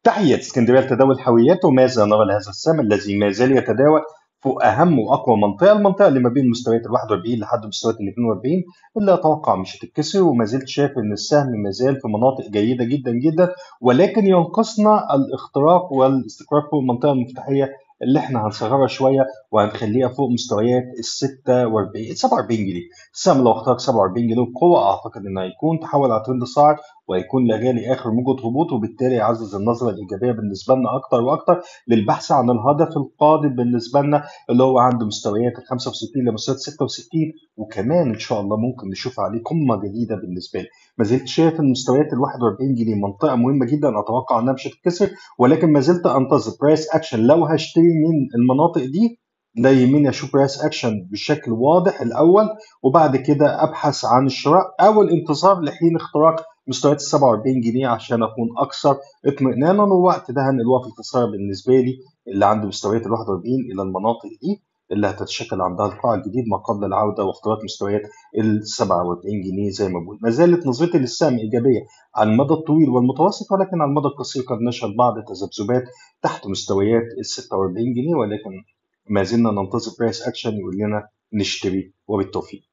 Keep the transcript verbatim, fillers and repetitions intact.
تحية اسكندرية لتداول الحاويات، وماذا نرى لهذا السهم الذي ما زال يتداول فوق أهم وأقوى منطقة، المنطقة اللي ما بين مستويات ال واحد وأربعين لحد مستويات ال اثنين وأربعين، اللي أتوقع مش هتتكسر. وما زلت شايف إن السهم ما زال في مناطق جيدة جدا جدا، ولكن ينقصنا الاختراق والاستقرار فوق المنطقة المفتاحية اللي احنا هنصغرها شوية وهنخليها فوق مستويات ال ستة وأربعين سبعة وأربعين جنيه. السهم لو اخترق سبعة وأربعين جنيه بقوة أعتقد إنه هيكون تحول على ترند صاعد، وهيكون لاغي لي اخر موجة هبوط، وبالتالي يعزز النظرة الايجابية بالنسبة لنا اكتر واكتر للبحث عن الهدف القادم بالنسبة لنا اللي هو عند مستويات ال خمسة وستين لمستويات ستة وستين، وكمان ان شاء الله ممكن نشوف عليه قمة جديدة بالنسبة لي. ما زلت شايف ان مستويات ال واحد وأربعين جنيه منطقة مهمة جدا، اتوقع انها مش هتتكسر، ولكن ما زلت انتظر برايس اكشن لو هشتري من المناطق دي. لا يهمني اشوف برايس اكشن بشكل واضح الاول، وبعد كده ابحث عن الشراء او الانتظار لحين اختراق مستويات ال سبعة وأربعين جنيه عشان اكون اكثر اطمئنانا. والوقت ده هنقلوها في الخساره بالنسبه لي اللي عند مستويات ال واحد وأربعين الى المناطق دي اللي هتتشكل عندها القاع الجديد ما قبل العوده واختراق مستويات ال سبعة وأربعين جنيه. زي ما بقول ما زالت نظرتي للسهم ايجابيه على المدى الطويل والمتوسط، ولكن على المدى القصير قد نشهد بعض التذبذبات تحت مستويات ال ستة وأربعين جنيه، ولكن ما زلنا ننتظر برايس اكشن يقول لنا نشتري. وبالتوفيق.